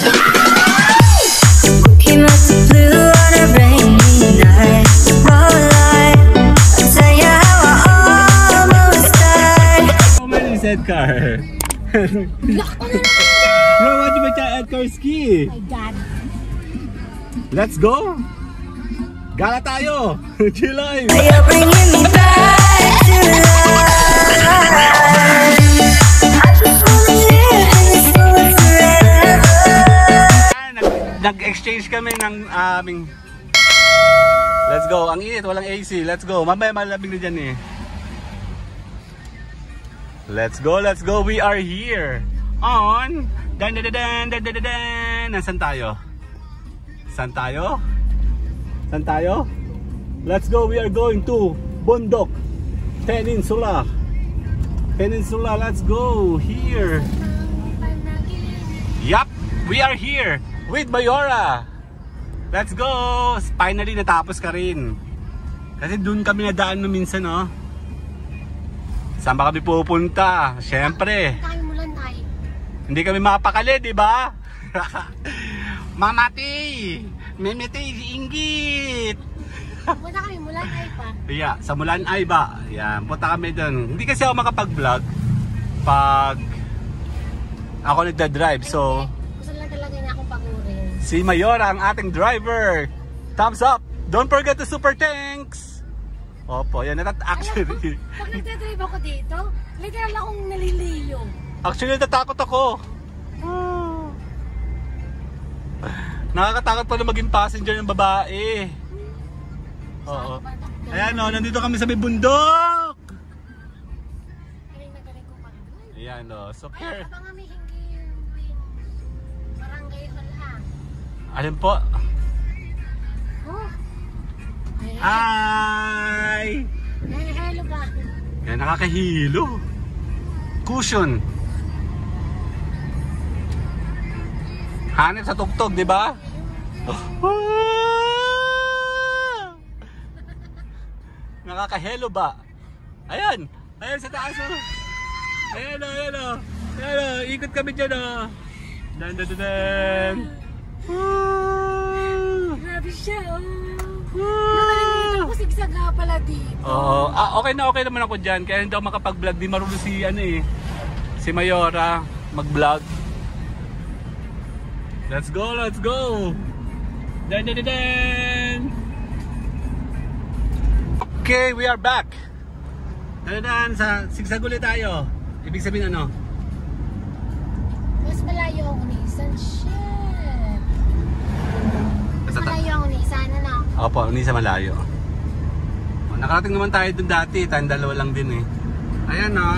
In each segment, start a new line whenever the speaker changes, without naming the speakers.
Came out the blue on a rainy night. No lie, I'll tell you how I almost died.
Oh man, it's Edgar. Bro, what you ba Edgar ski?
My God.
Let's go! Gala tayo! Chiloy!
You're bringing me back to life. I just wanna live in this moment forever.
Nag-exchange kami ng aming... Let's go! Ang init, walang AC. Let's go! Mamaya malamig na dyan eh. Let's go! Let's go! We are here! On... Dan-dan-dan-dan-dan-dan-dan! Nasaan tayo? Saan tayo? Saan tayo? Let's go! We are going to Bundok Peninsula. Peninsula, let's go! Here! Yup! We are here with Mayora! Let's go! Finally, natapos ka rin. Kasi dun kami nadaan no minsan, no? Saan ba kami pupunta? Siyempre! Hindi kami mapakali, di ba? Mamati! Memete, inggit!
Punta kami Mulan Ay pa.
Yeah, sa Mulan Ay ba? Yan, punta kami doon. Hindi kasi ako makapag-vlog pag ako nagda-drive. So,
gusto lang talaga niya akong pagurin.
si Mayora ang ating driver. Thumbs up! Don't forget the super thanks! Opo, yan. Actually,
pag nagdadrive ako dito, literal akong naliliyo.
Actually, natatakot ako. Nakakatakot pala maging passenger ng babae. Oo. Ayan o, nandito kami sa may bundok.
Galing na galing ko pag-drive.
Ayan o, so
Ay, abang kami hindi barangay hall ha.
alin po?
Oh.
Hi!
Hello ba?
Yan, nakakahilo. Cushion. Hanip sa tugtog, di ba? Nakakahelo ba? Ayan! Ayan sa taas o! Ayan o, ayan o! Ayan o, ikot kami dyan o! Dan dan dan dan!
Grabe siya oh! Nakalimit ako sigsag nga pala dito.
Oo, okay naman ako dyan. Kaya hindi ako makapag-vlog. Di marunong si ano eh, si Mayora mag-vlog. Let's go, let's go! Dan dan dan dan! Okay, we are back. Dan sa sigsag ulit tayo. Ibig sabihin ano?
Mas malayo ang Unisan. Shit. Mas malayo ang Unisan, ano?
Opo, hindi sa malayo. Nakarating naman tayo dun dati. Tayong dalawa lang din eh. Ayan o.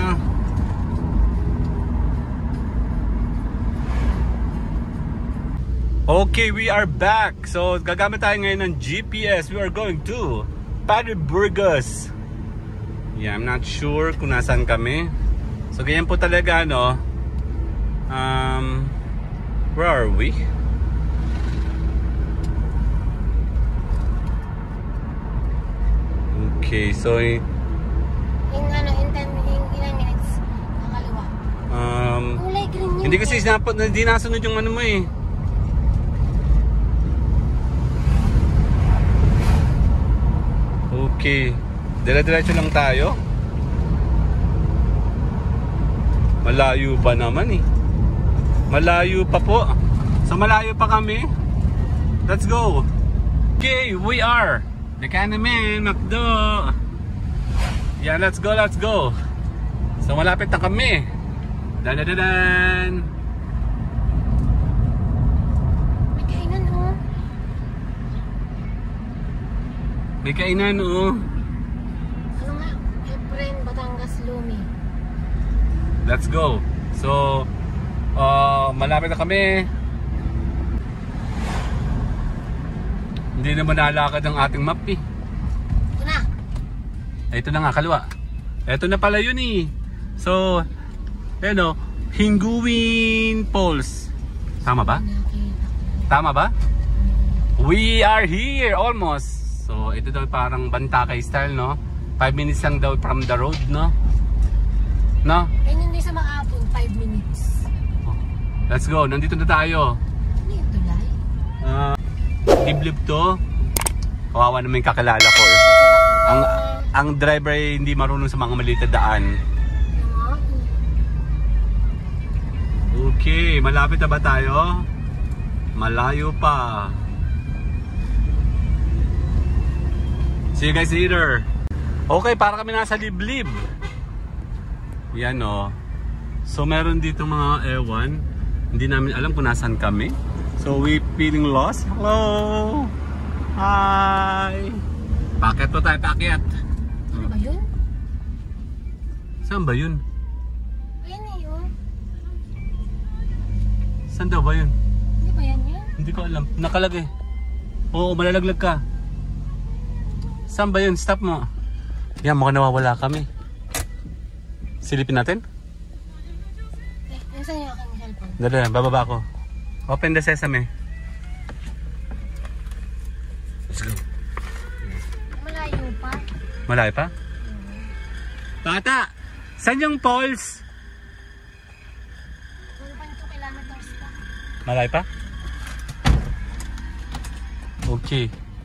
Okay, we are back. So, gagamit tayo ngayon ng GPS. We are going to Padre Burgos. Yeah, I'm not sure kung nasaan kami. So, ganyan po talaga, no? Where are we? Okay, so
in 10 minutes nakaliwa. Kulay green yun.
hindi kasi hindi nasunod yung ano mo eh. Okay, dire-diretso lang tayo. Malayo pa naman eh. Malayo pa po. So malayo pa kami. Let's go. Okay, we are the Canaman, Macdo. Yeah, let's go, let's go. So malapit na kami. Dan.
May kainan oh.
May kainan oh.
Ano nga? Efren, Batangas, Lumi.
Let's go. So malapit na kami. Hindi naman nalakad ang ating map eh.
Ito na.
Ito na nga, kaliwa. Ito na pala yun eh. So, ano, Hinguin Falls. Tama ba? Tama ba? We are here almost. So, ito daw parang Bantakay style, no? 5 minutes lang daw from the road, no? No?
Ayun hindi sa Maabon, 5 minutes.
Let's go, nandito na tayo. Liblib to. Kawawa naman yung kakilala ko. Ang driver ay hindi marunong sa mga maliit na daan. Okay, malapit na ba tayo? Malayo pa. See you guys later. Okay, para kami nasa liblib. Yan o. So meron dito mga ewan. Hindi namin alam kung nasaan kami. So we feeling lost. Hello! Hi! Paket po tayo, paket.
Ano ba yun?
Saan ba yun?
Ayan eh yun.
Saan daw ba yun?
Hindi ba yan yun?
Hindi ko alam. Nakalagay. Oo, malalaglag ka. Saan ba yun? Stop mo. Yan, mukhang nawawala kami. Silipin natin?
Nasaan yung aking cellphone?
Dali, bababa ako. Open the sesame. Let's go.
Malayo pa.
Malayo pa? Tata! Saan yung Pauls?
1.2 kilometers pa.
Malayo pa? Okay.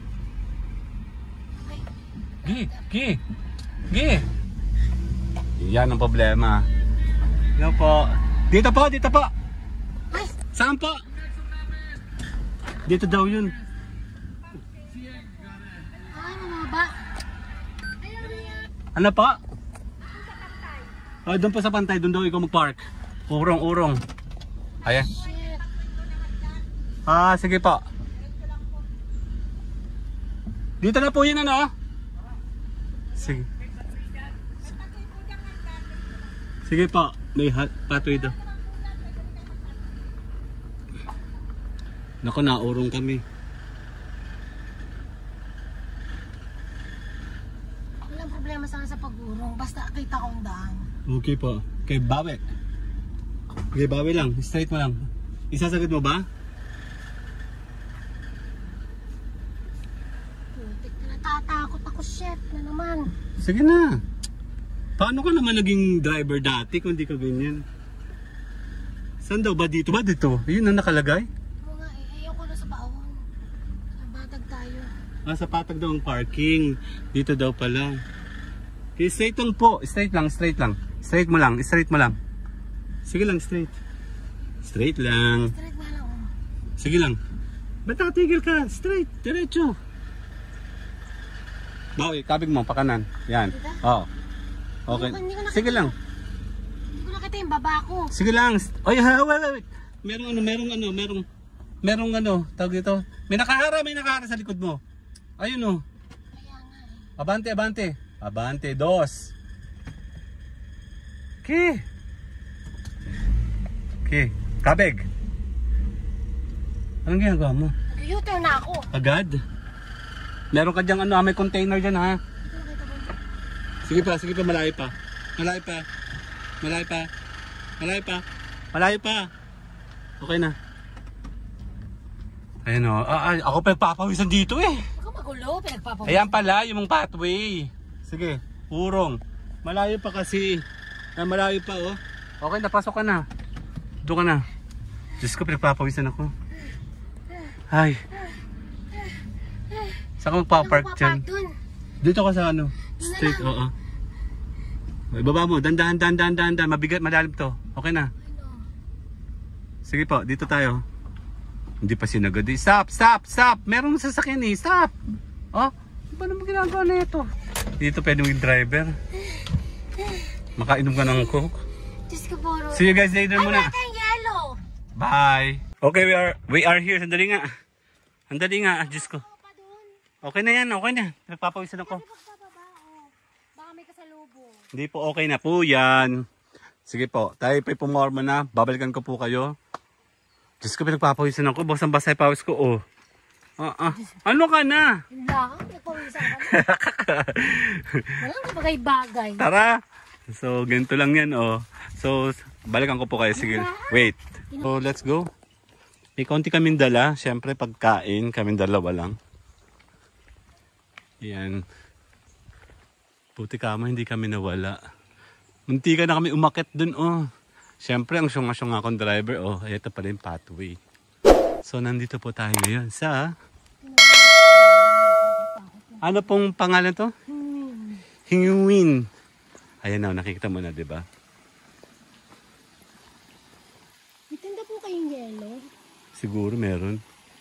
Gi! Yan ang problema. Yan po. Dito po, dito po.
Ay!
Saan po? Dito daw yun.
Ay, mababa.
Ano po? Oh, doon po sa pantay, doon daw ikaw mag-park. Urong. Ayan.
Shit.
Ah, sige po. Dito na po yun, ano? Sige. Sige po, may pathway daw. Naku, naurong kami.
Walang problema sa pag-urong. Basta kita kong daan.
Okay po. Okay, bawi. Okay, bawi lang. Straight mo lang. Isasagad mo ba?
Putik na natatakot ako. Shit na naman.
Sige na. Paano ka naman naging driver dati kung di ka ganyan? Saan daw ba dito? Ba dito? Yun ang nakalagay?
Oo nga eh. Ayoko na sa baon. Nabatag tayo.
Ah, sa patag daw ang parking. Dito daw pala. Okay, straight lang po. Straight lang. Straight mo lang. Sige lang, straight. Straight lang.
Straight na lang. Oh.
Sige lang. Ba't nakatigil ka? Straight. Diretso. Bawi, kabig mo, pakanan. Yan.
Dito?
Oo. Okay.
Hindi ko nakita.
Sige lang.
Hindi ko nakita yung baba ko.
Sige lang. Oy, wait. Merong tawag dito. May nakahara sa likod mo. Ayun oh.
Kaya nga eh.
Abante, dos. Okay, kabig. Anong ginagawa mo?
Nag-U-turn na ako.
Agad? Meron ka dyang may container dyan ha. Sige pa, malayo pa. Okay na. Ayun o. Ako pagpapawisan dito eh.
Huwag ka magulo. Pinagpapawisan.
Ayan pala, yung pathway. Sige, urong. Malayo pa kasi. Malayo pa oh. Okay, napasok ka na. Doon ka na. Diyos ko, pinagpapawisan ako. Ay. Saan ka magpapark dyan?
Dun.
Dito ka sa straight, oo. Ibaba mo, dandan. Mabigat, malalim to. Okay na. Sige po, dito tayo. Hindi pa sinagad eh. Stop! Merong sasakyan eh, stop! Oh, paano mo ginagawa na ito? Dito pwede mong driver. Makainom ka ng coke.
Diyos ko, puro.
See you guys later muna.
Ay, natin yellow.
Bye! Okay, we are here. Sandali nga. Diyos ko.
Pa dun.
Okay na yan, Nagpapawisan ako.
Pagbaba, oh. Baka may kasalubong.
Hindi po, okay na po yan. Sige po, tayo po pumorma na. Babalikan ko po kayo. Diyos ko, pinagpapawisan ako. Basang-basa yung pawis ko, oh. Ano ka na?
Hindi ako, nagpawisan ka. Walang bagay-bagay.
Tara! So, ganito lang yan, oh. So, balikan ko po kayo. Sige, wait. So, let's go. May konti kaming dala. Siyempre, pagkain, kaming dalawa lang. Yan. Puti kama, hindi kami nawala. Munti ka na kami umakit dun, oh. Siyempre, ang syunga-syunga akong driver, oh. Ito pala yung pathway. So, nandito po tayo ngayon sa Ano pong pangalan to? Hingwin. Ayan na, nakikita mo na, di ba?
May tinda po kayong yellow?
Siguro meron.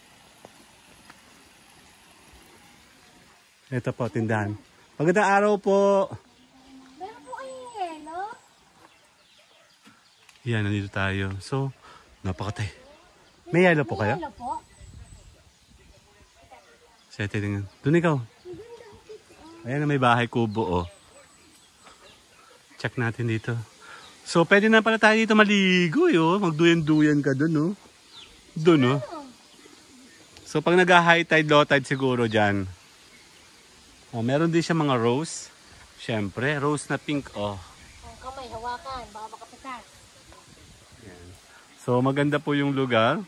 Ito po, tindahan. Magandang araw po.
Meron po kayong yellow?
Yan, nandito tayo. So, napakatay. May yellow po kayo?
Yellow po?
Sige, tingnan. Doon ikaw. Ayan na, may bahay kubo, oh. Check natin dito. So, pwede na pala tayo dito maligo, oh. Magduyan-duyan ka doon, oh. Doon, oh. So, pag nag-high tide, low tide siguro dyan. Oh, meron din siya mga rose. Siyempre, rose na pink, oh.
Ang kamay, hawakan. Baka makapitan.
Yan. So, maganda po yung lugar.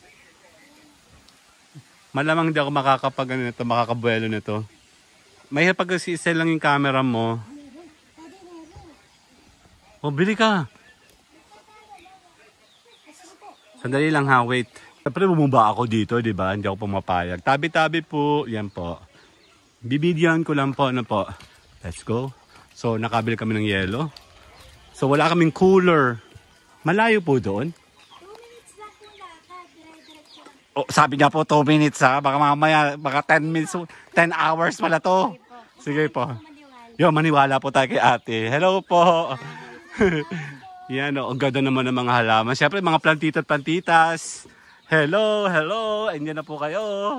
Malamang hindi ako makakabuelo nito. Mahirap pag isa lang yung camera mo. Oh, bili ka. Sandali lang ha, wait. Siyempre bumaba ako dito, di ba? Hindi ako pumapayag. Tabi-tabi po, yan po. Bibidyan ko lang po, ano po. Let's go. So, nakabili kami ng yelo. So, wala kaming cooler. Malayo po doon.
2 minutes lang po lakad. Dire-diretso lang.
Oh, sabi niya po 2 minutes ha. Baka mamaya, baka 10 minutes, 10 hours pala to. Sige po. Yo, maniwala po tayo kay ate. Hello po. Yan o, ang ganda naman ng mga halaman. Siyempre, mga plantita at plantitas. Hello, hello. Andiyan na po kayo.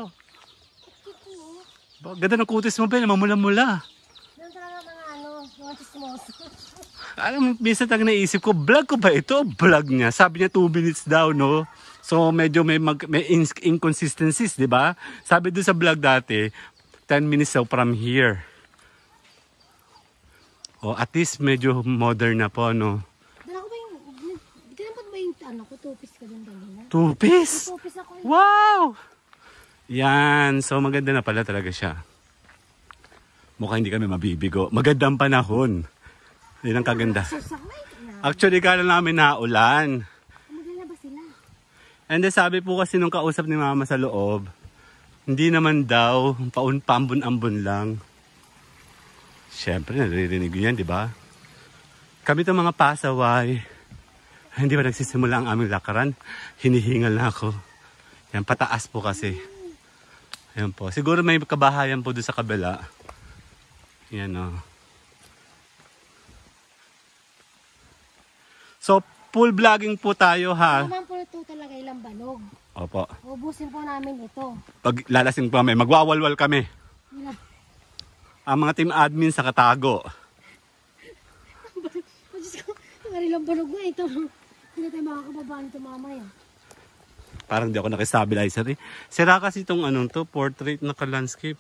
Ganda ng kutis mo, Ben. Mamula-mula.
Doon talaga mga chismoso.
Alam mo, minsan talaga naisip ko, vlog ko ba ito? Vlog niya. Sabi niya 2 minutes daw, no? So, medyo may inconsistencies, di ba? Sabi doon sa vlog dati, 10 minutes daw from here. O, at least medyo modern na po, no?
Dala ko ba yung... Kailan ba yung ano ko? 2 piece ka din kanina?
2 piece?
2 piece ako.
Wow! Yan. So, maganda na pala talaga siya. Mukhang hindi kami mabibigo. Magandang panahon. Yan ang kaganda. Actually, kala namin na ulan.
Maganda ba sila?
And then, sabi po kasi nung kausap ni mama sa loob, hindi naman daw, paambon-ambon lang. Siyempre, naririnig yan, di ba? Kami itong mga pasaway, hindi ba nagsisimula ang aming lakaran? Hinihingal na ako. Yan, pataas po kasi. Yan po. Siguro may kabahayan po doon sa kabila. Yan o. So, full vlogging po tayo ha.
Naman po ito talaga ilang banog.
Opo.
Ubusin po namin ito.
Pag lalasing po kami, magwawalwal kami.
Ilan?
Ang mga team admin sa Katago.
Diyos ko, ilang banog na ito. Hindi tayo makakababa nito mamaya.
Parang di ako nakistabilizer eh. Sira kasi itong anong to, portrait na ka-landscape.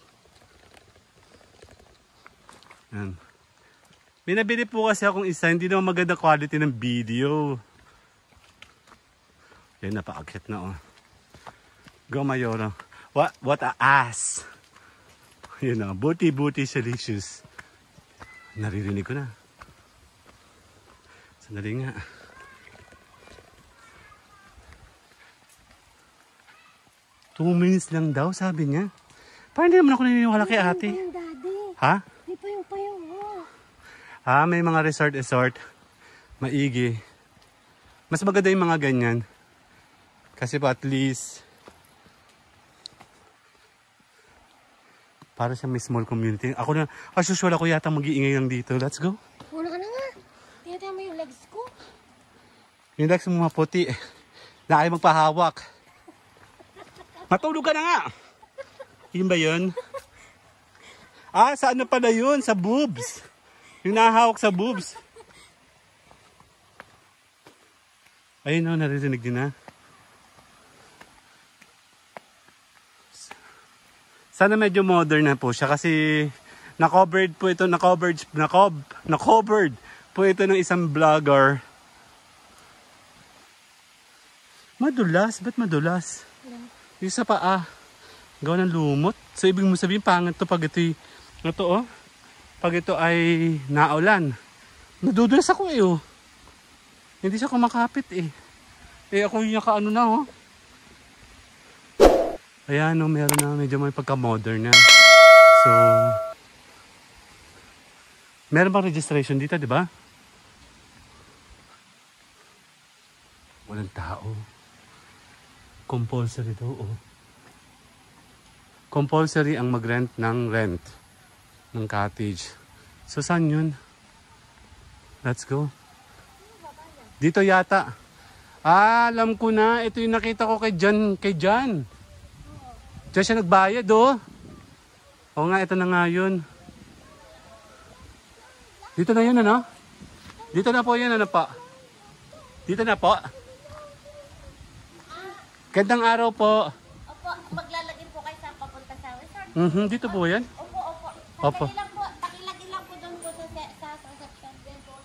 Yan. May nabili po kasi akong isa, hindi naman maganda quality ng video. Yan, napaakyat na oh. Go Mayora. What a ass. Yun na, buti-buti delicious. Naririnig ko na. Sandali nga. Two minutes lang daw, sabi niya. Parang hindi naman ako naniniwala kay ate.
Hindi pa yung daddy.
Ha?
Hindi pa yung payong. Oh.
Ah, may mga resort. Maigi. Mas maganda yung mga ganyan. Kasi po at least, para sa may small community. Ako na, as usual ako yata mag-iingay lang dito. Let's go.
Una ka na nga. Tingnan mo yung legs ko.
Yung legs mo maputi. Na ayaw magpahawak. Matulog ka na nga. Yun ba yun? Ah, sa ano pala yun? Sa boobs. Yung nahawak sa boobs. Ayun o, naririnig din na. Sana medyo modern na po siya kasi na-covered po ito, na-covered po ito ng isang vlogger. Madulas? Ba't madulas? Yung sa paa. Gawa ng lumot. So, ibig mo sabihin, pangit to pag ito oh. Pag ito ay naulan. Nadudulas ako eh oh. Hindi siya kumakapit eh. Eh ako yung naka ano na oh. Ayan oh, meron na medyo may pagka-modern na. So, meron bang registration dito, di ba? Walang tao. Compulsory daw, oh. Compulsory ang mag-rent ng cottage. So, saan yun? Let's go. Dito yata. Ah, alam ko na. Ito yung nakita ko kay Jan. Diyan siya nagbayad, oh. Oo nga, ito na nga yun. Dito na yun, ano? Dito na po yun, ano pa? Dito na po. Gandang araw po.
Opo, maglalagay po kayo sa papunta sa resort.
Dito po yan?
Opo, opo.
Opo.
Pakilagay lang po doon po sa reception din po.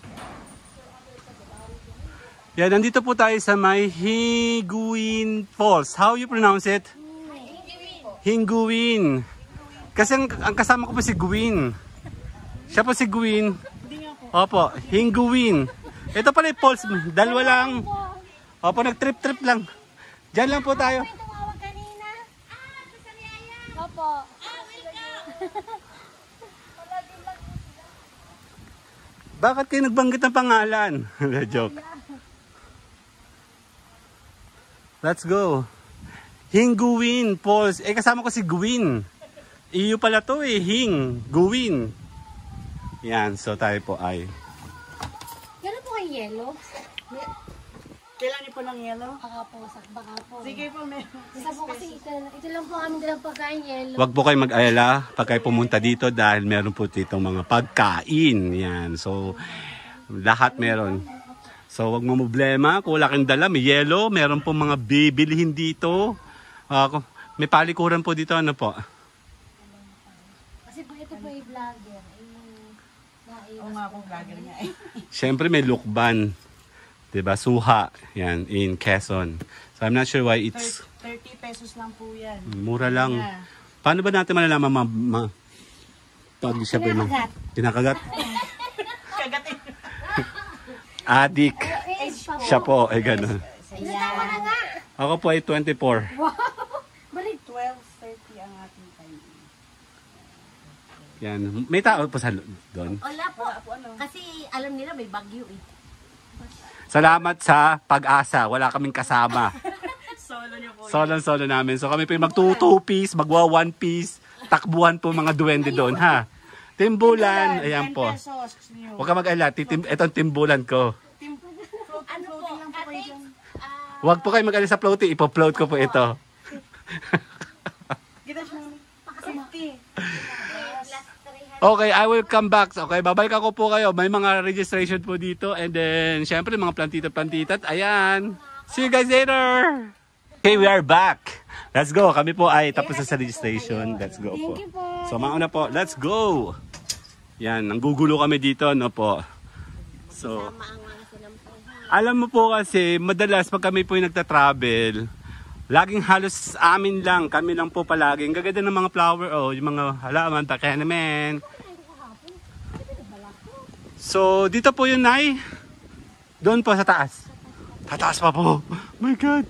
Yan, nandito po tayo sa may Hinguin Falls. How you pronounce it? Hinguin. Kasi ang kasama ko po si Gwyn. Siya po si Gwyn. Opo, Hinguin. Ito pala yung falls. Dalawa lang. Opo, nag-trip-trip lang. Diyan lang po tayo.
May tumawag kanina. Sa niyaya. Opo.
Bakit kayo nagbanggit ng pangalan? Joke. Let's go. Hinguin Falls. Eh, kasama ko si Gwyn. Iyo pala to eh. Hinguin. Yan. So, tayo po ay.
Gano'n po kayo yellow?
Kailan niyo po ng yellow?
Baka po.
Sige po, meron.
Isa po kasi ito lang po kami dalang pagkain yellow.
Huwag po kayo mag-alala pag kayo pumunta dito dahil meron po dito mga pagkain. Yan. So, lahat meron. So, huwag mo problema. Kung wala kang dala, may yellow. Meron po mga bibilihin dito. May palikuran po dito. Ano po?
Kasi po ito po yung vlogger.
Oo nga po, vlogger nga eh.
Siyempre may lukban. Diba? Suha. Yan. In Quezon. So, I'm not sure why it's
30 pesos lang po yan.
mura lang.
Yeah.
Paano ba natin malalaman pag siya po yung kinakagat?
Kagatin.
Adik. Siya po. Ay, gano'n.
Ayan.
Ako po ay 24.
Balik.
12:30 ang ating time.
Yan. May tao po sa doon.
Wala po. Kasi alam nila may bagyo eh.
Salamat sa pag-asa. Wala kaming kasama.
Solo niyo po.
Solo namin. So kami po yung mag-2-piece, mag-1 piece. Takbuhan po mga duwende doon, ha? Timbulan. Ayan
10
po.
pesos niyo.
Huwag ka mag-alala. Itong timbulan ko.
Ano po?
Lang po kayo dyan.
Huwag po kayo mag-alala sa floaty. Ipo-float ko po ito.
Kita siya. 50.
Okay, I will come back. Okay, babalik ako po kayo. May mga registration po dito. And then, syempre, mga plantita-plantita. Ayan. See you guys later. Okay, we are back. Let's go. Kami po ay tapos na sa registration. Let's go po. So, mauna po. Let's go. Yan, nanggugulo kami dito, no po. So, alam mo po kasi, madalas pag kami po yung nagta-travel, laging halos amin lang, kami lang po palagi. Ang gaganda ng mga flower, oh, yung mga halaman, takyanamen. So, dito po yun, Nay. Doon po sa taas. Tataas pa po. My God.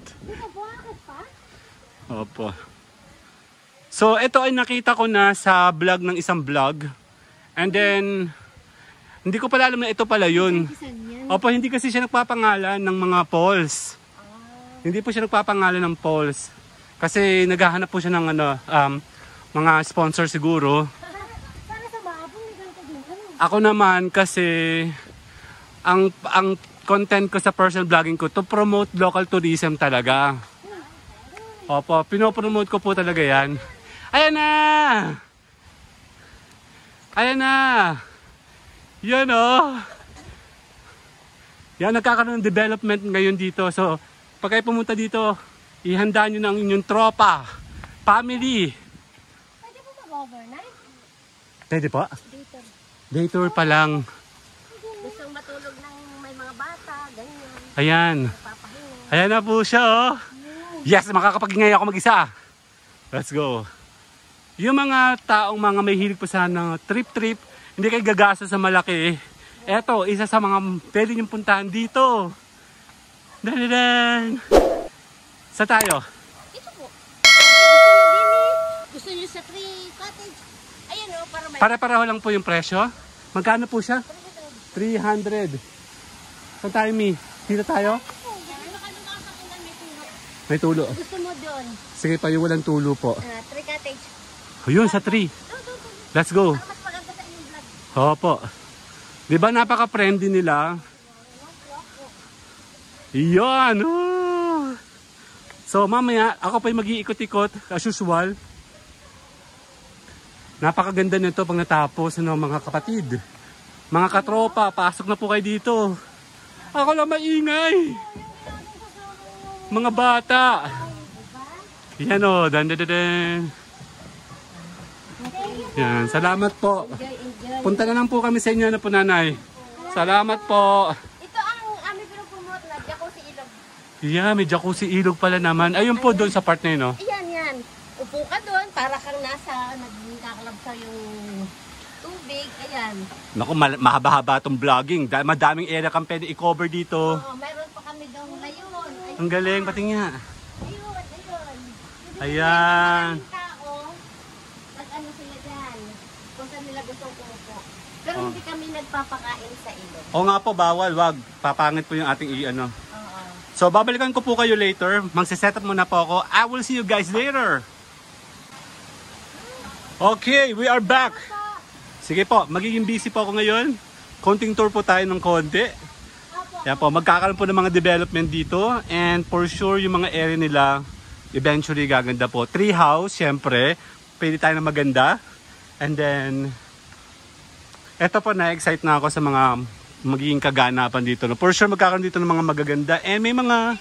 Opo. So, ito ay nakita ko na sa vlog ng isang vlog. And then, hindi ko pala alam na ito pala yun. Opo, hindi kasi siya nagpapangalan ng mga polls. Hindi po siya nagpapangalan ng polls. Kasi naghahanap po siya ng mga sponsor siguro.
Sana sa Baabong may ganito din.
Ako naman kasi ang content ko sa personal vlogging ko to promote local tourism talaga. Opo, pinopromote ko po talaga yan. Ayan na! Ayan na! Yan o! Yan, nagkakaroon ng development ngayon dito. So, pag kayo pumunta dito, ihanda nyo ng inyong tropa, family.
Pwede po mag-overnight?
Pwede po?
Dito.
Day tour pa lang.
Gustong matulog ng may mga bata, ganyan.
Ayan.
Papahinga.
Ayan na po siya, oh. Yes, makakapag-ingay ako mag-isa. Let's go. Yung mga taong mga may hilig po sa trip-trip, hindi kayo gagasa sa malaki. Eto, isa sa mga pwede niyong puntahan dito. Dan. Sa tayo?
Ito po. Gusto niyo sa tree cottage. Ayan o, para may...
Para-paraho lang po yung presyo. Magkano po siya? 300. Saan tayo, Mi? Dito tayo?
Ano ka nung kakakinan may tulo?
May tulo.
Gusto mo doon?
Sige pa, yung walang tulo po.
Three cottage.
Ayun, sa 3. Let's go.
Mas maganda sa inyong vlog.
Opo. Di ba napaka-friendly nila? Iyon. Oh. So mamaya, ako pa yung mag-iikot-ikot as usual. Napakaganda nito pag natapos, ano, mga kapatid. Mga katropa, pasok na po kayo dito. Ako lang maingay. Mga bata. Yan o, dan. Yan, salamat po. Punta na lang po kami sa inyo na po, nanay. Salamat po.
Ito ang aming pinupromote na Jacuzzi Ilog.
Yeah, may jacuzzi ilog pala naman. Ayun po doon sa part na yun, no?
Yan. Upo ka doon para kang nasa nagkakalab sa yung tubig. Ayan.
Naku, mahaba-haba itong vlogging. Madaming area kang pwede i-cover dito.
Oh, mayroon pa kami daw ngayon. Ayun.
Ang galing, pati nga.
Ayun.
Ayan.
Maraming tao, nag-ano sila dyan. Kung saan nila gustong umupo. Pero hindi kami nagpapakain sa ilog.
O nga po, bawal. Wag. Papangit po yung ating i-ano.
Oo.
So, babalikan ko po kayo later. Magsiset up muna po ako. I will see you guys later. Okay, we are back. Sige po, magiging busy po ako ngayon. Konting tour po tayo ng konti. Yan po, magkakaroon po ng mga development dito. And for sure, yung mga area nila, eventually gaganda po. Tree house, syempre. Pwede tayo na maganda. And then, eto po, na-excite na ako sa mga magiging kaganapan dito. For sure, magkakaroon dito ng mga magaganda. And may mga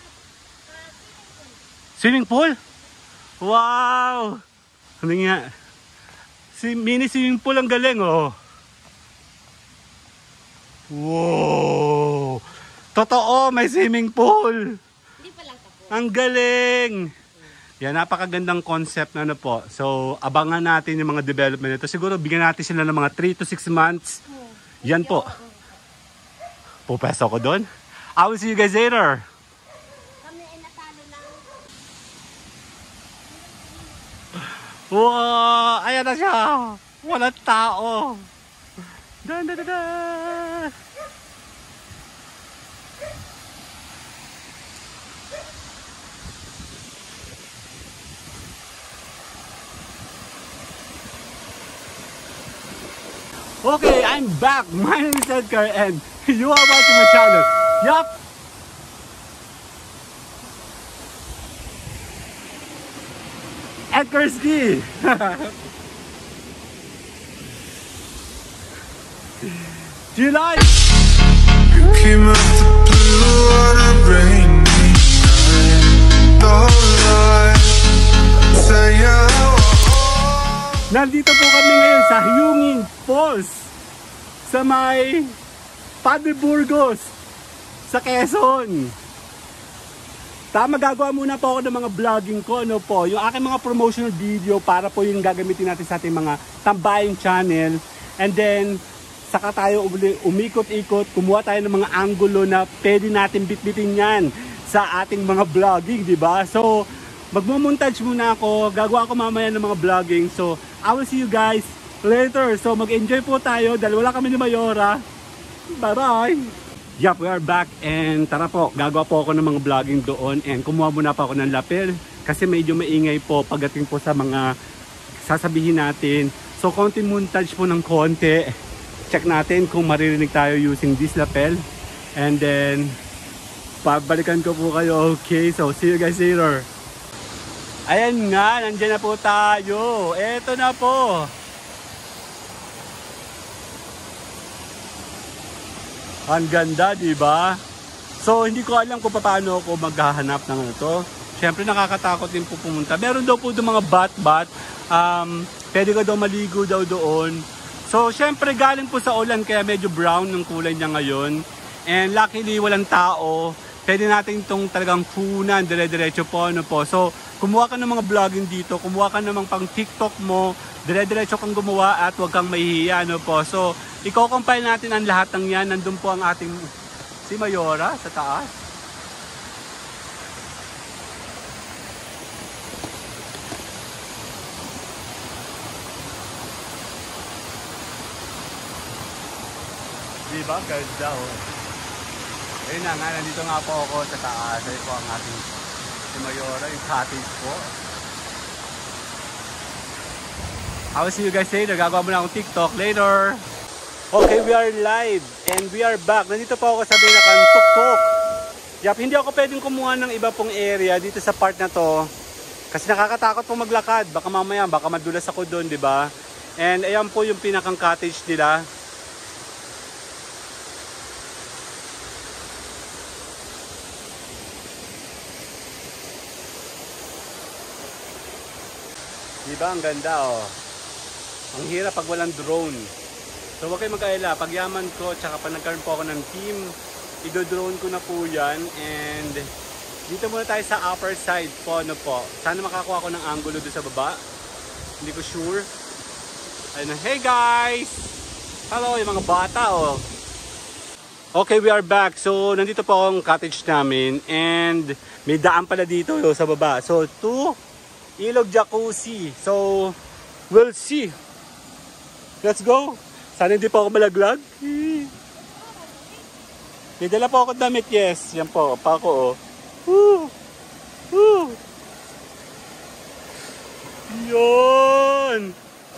swimming pool. Wow! Ano nga? Mini swimming pool, ang galing, oh. Wow! Totoo, may swimming pool.
Hindi pa lang tapos.
Ang galing! Yan, napakagandang concept na ano po. So, abangan natin yung mga development nito. Siguro, bigyan natin sila ng mga 3 to 6 months. Yan po. Pupesto ko doon. I will see you guys later.
Kami ay natalo lang.
Wow! Ayan na siya! Walang tao! Dan. Okay, I'm back. My name is Edgar and you are watching my channel. Yup! Edgar Ski! Do you like?
You came out the blue on a rainy night. Don't lie, tell you how
Nandito po kami ngayon sa Hyungin Falls sa may Padre Burgos sa Quezon. Magagawa muna po ako ng mga vlogging ko, ano po, yung aking mga promotional video para po yung gagamitin natin sa ating mga tambayang channel. And then, saka tayo umikot-ikot, kumuha tayo ng mga angulo na pwede natin bitbitin yan sa ating mga vlogging, di ba? So, magmumontage muna ako, gagawa ko mamaya ng mga vlogging. So, I will see you guys later. So, mag-enjoy po tayo dahil wala kami ni Mayora. Bye-bye! Yup, we are back and tara po, gagawa po ako ng mga vlogging doon and kumuha muna pa ako ng lapel kasi medyo maingay po pagdating po sa mga sasabihin natin. So, konti montage po ng konti. Check natin kung maririnig tayo using this lapel and then pabalikan ko po kayo. Okay, so see you guys later. Ayan nga, nandiyan na po tayo. Eto na po. Ang ganda, di ba? So, hindi ko alam kung paano ako maghahanap ng ano to. Siyempre, nakakatakot din po pumunta. Meron daw po doon mga bat-bat. Pwede ka daw maligo daw doon. So, siyempre, galing po sa ulan kaya medyo brown ng kulay niya ngayon. And luckily, walang tao. Pwede natin itong talagang punan, dire-diretso po, ano po. So, kumuha ka ng mga vlogging dito. Kumuha ka namang pang TikTok mo. Dire-diretso kang gumawa at huwag kang mahihiya, ano po. So, i-compile natin ang lahat ng yan. Nandun po ang ating si Mayora sa taas. Diba? Ganda oh. Ayun na nga, nandito nga po ako sa taas. Ayun po ang ating si Mayora, yung cottage po. I will see you guys later. Gagawa mo na akong TikTok later. Okay, we are live and we are back. Nandito po ako sa Binacan, Tuktok. Yap, hindi ako pwedeng kumuha ng iba pong area dito sa part na to. Kasi nakakatakot po maglakad. Baka mamaya, baka madulas ako doon, di ba? And ayan po yung pinakang cottage nila. Diba? Ang ganda oh. Ang hirap pag walang drone. So huwag kayo mag-alala. Pag yaman ko, tsaka pag nagkaroon po ako ng team, i-drone ko na po yan. And dito muna tayo sa upper side po. Ano po. Sana makakuha ko ng angulo doon sa baba. Hindi ko sure. Ayun. Hey guys! Hello yung mga bata oh. Okay, we are back. So nandito po ang cottage namin. And may daan pala dito oh, sa baba. So Ilog Jacuzzi. So, we'll see. Let's go. Sana hindi po ako malaglag. May dala po ako damit. Yes. Yan po. Pako oh. Woo! Woo! Yun!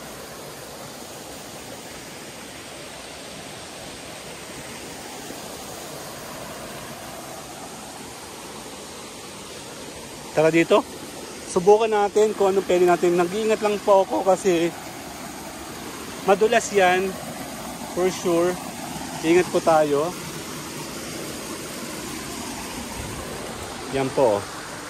Tara dito. Subukan natin kung anong pwede natin. Nag-iingat lang po ako kasi madulas yan. For sure. Ingat po tayo. Yan po.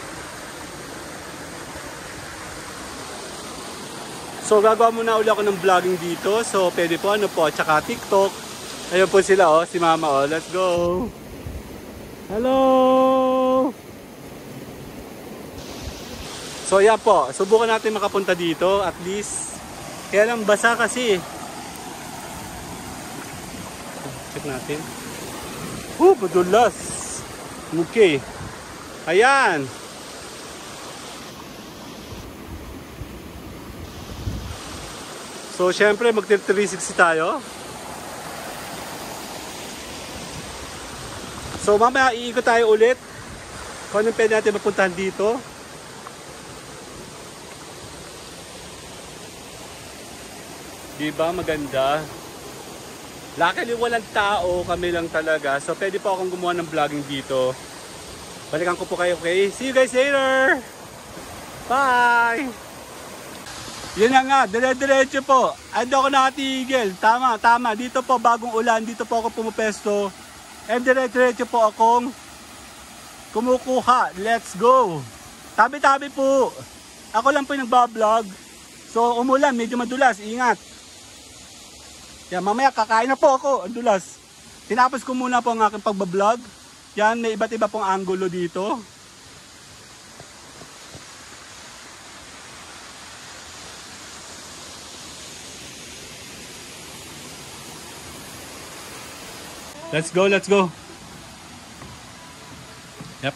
So gagawa muna ulit ako ng vlogging dito. So pwede po ano po. Tsaka TikTok. Ayun po sila oh. Si Mama oh. Let's go. Hello. So yan po, subukan natin makapunta dito at least. Kaya lang basa kasi. Check natin. Madulas. Okay. Ayan. So syempre mag-360 tayo. So mamaya iikot tayo ulit. Kung anong pwede natin mapuntahan dito. Diba maganda? Luckily walang tao, kami lang talaga. So pwede po akong gumawa ng vlogging dito. Balikan ko po kayo, okay? See you guys later! Bye! Yun na nga, dire-diretso po. Ando ako nakatigil. Tama, tama. Dito po, bagong ulan. Dito po ako pumapesto. And dire-diretso po akong kumukuha. Let's go! Tabi-tabi po. Ako lang po yung nagbablog. So umulan, medyo madulas. Ingat! Yan, mamaya kakain na po ako. Ang dulas. Tinapos ko muna po ang aking pagbablog. Yan, may iba't iba pong angulo dito. Let's go, let's go. Yep.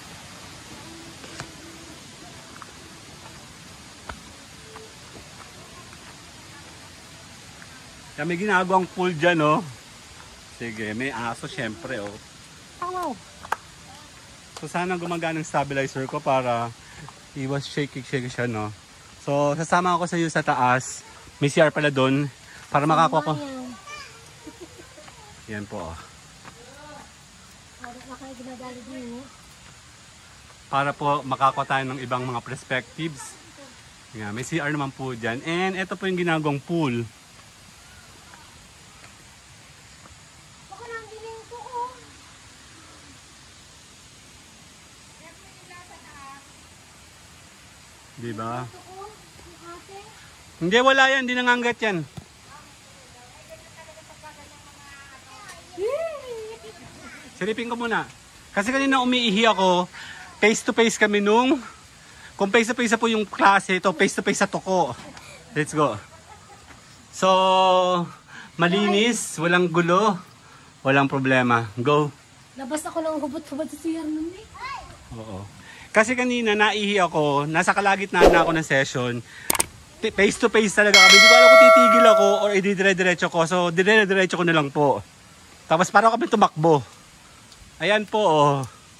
Yan, may ginagawang pool dyan, oh. Sige, may aso syempre, oh. Wow. So, sana gumagana ng stabilizer ko para iwas shaky siya, no. So, sasama ako sa iyo sa taas. May CR pala doon para makakuha ko. Yan po, oh. Para po makakuha tayo ng ibang mga perspectives. Yan, may CR naman po dyan. And ito po yung ginagawang pool. Diba? Hindi, wala yan. Hindi nangangat yan. Silipin ko muna. Kasi kanina umiihi ako. Face to face kami nung... Kung face to face po yung klase, ito face to face sa tuko. Let's go. So, malinis. Walang gulo. Walang problema. Go.
Labas ako ng hubot-hubot sa CR nun eh.
Oo. Kasi kanina naihi ako, nasa kalagitnaan na ako ng session. Face to face talaga kami. Hindi ko alam kung titigil ako or ididire-diretso ko. So, dire-diretso ko na lang po. Tapos parang kami tumakbo. Ayan po, oh.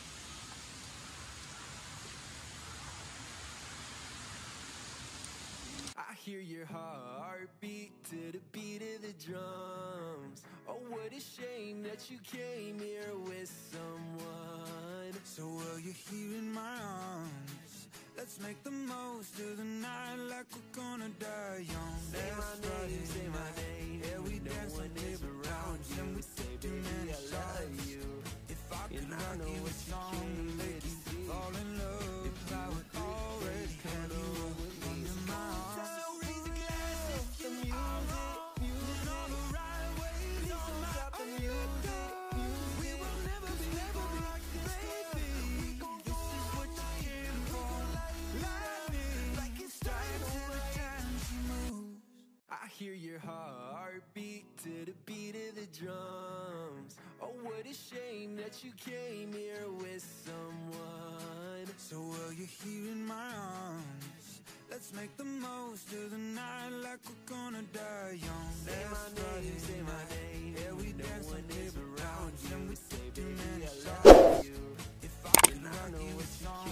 I hear your heartbeat to the beat of the drums. Oh, what a shame that you came here with someone.
So will you here in my arms? Let's make the most of the night like we're gonna die young.
Say my name, say my name.
Yeah, we dance and live around you. And we take too many shots. If I could write you a song and make you fall in love, I would already have you in my arms.
So raise a glass of the music, music on the right way. Don't stop the music.
We will never be like this, baby. This is what you came for. Lightning, like it strikes every time she moves.
I hear your heartbeat to the beat of the drums. Oh, what a shame that you came here with someone.
So will you here in my arms? Let's make the most of the night like we're gonna die young.
Say my name, say my name.
Yeah, we dance and live around you. And we take too many
I
shots.
love you.
If I could write you a song,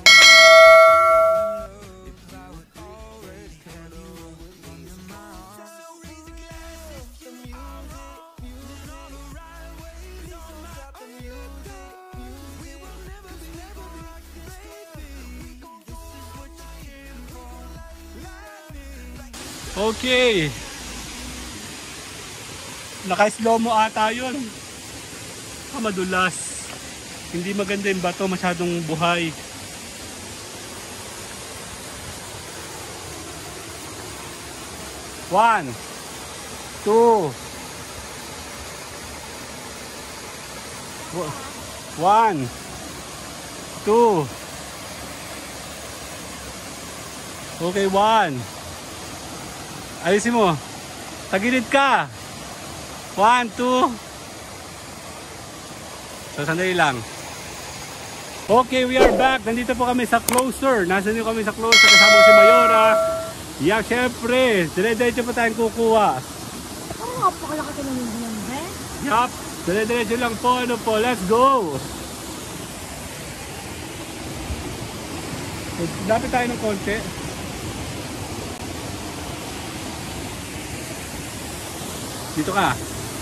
I would already have you in my arms.
So raise a glass of the music, music on the right way. Don't stop the music.
We will never be like this, baby. This is what you came for. Lightning, like
Okay. Naka-slow mo ata yun. Madulas. Hindi maganda yung bato, masyadong buhay. One, two, one, two. Okay, one. Ayusin mo. Tagilid ka. 1, 2. So, sandali lang. Okay, we are back. Nandito po kami sa closer. Nasaan nyo kami sa closer? Kasama ko si Mayora. Yeah, syempre. Dire-diretso pa tayong kukuha.
Oo nga po, kalaki ka naman yan, eh.
Yup. Dire-diretso lang po. Ano po? Let's go. So, lapit tayo ng konti. Dito ka.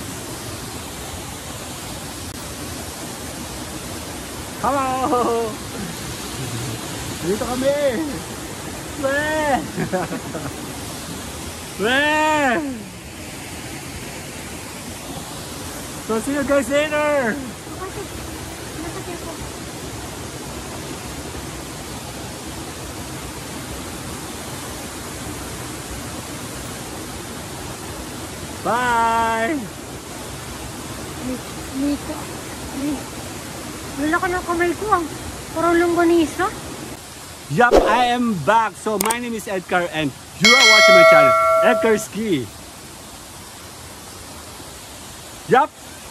Hello! Dito kami! Weh! Weh! So see you guys later! Bye!
Nito. Wala ka ng kamay ko, ah. Parang longganisa.
Yup, I am back. So my name is Edgar and you are watching my channel, Edgar Ski. Yup.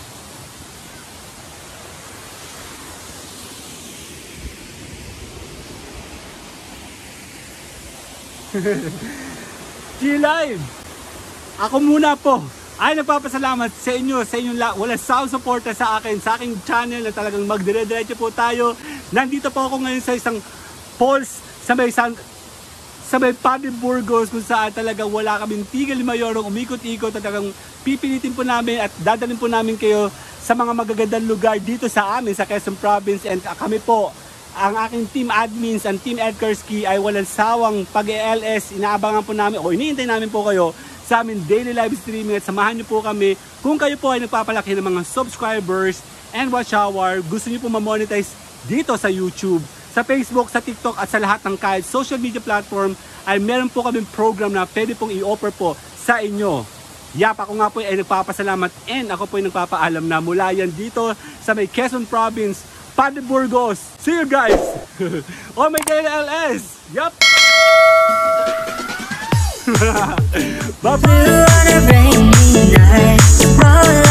G-Live! Ako muna po ay nagpapasalamat sa inyo, sa inyong wala sound supporter sa akin, sa aking channel na talagang magdire-diretso po tayo. Nandito po ako ngayon sa isang falls sa may Padre Burgos kung saan talagang wala kaming tigil ni Mayorong umikot-ikot. Talagang pipilitin po namin at dadalhin po namin kayo sa mga magagandang lugar dito sa amin sa Quezon Province. And kami po, ang aking team admins, ang Team Edgar Ski ay walang sawang pag-ELS. Inaabangan po namin o iniintay namin po kayo sa amin daily live streaming at samahan nyo po kami kung kayo po ay nagpapalaki ng mga subscribers and watch hour. Gusto nyo po ma-monetize dito sa YouTube, sa Facebook, sa TikTok at sa lahat ng kahit social media platform ay meron po kaming program na pwede pong i-offer po sa inyo. Yap, ako nga po ay nagpapasalamat and ako po ay nagpapaalam na mula yan dito sa may Quezon Province, Padre Burgos. See you guys on my daily LS. Yep.
Bye-bye. On a rainy night, roll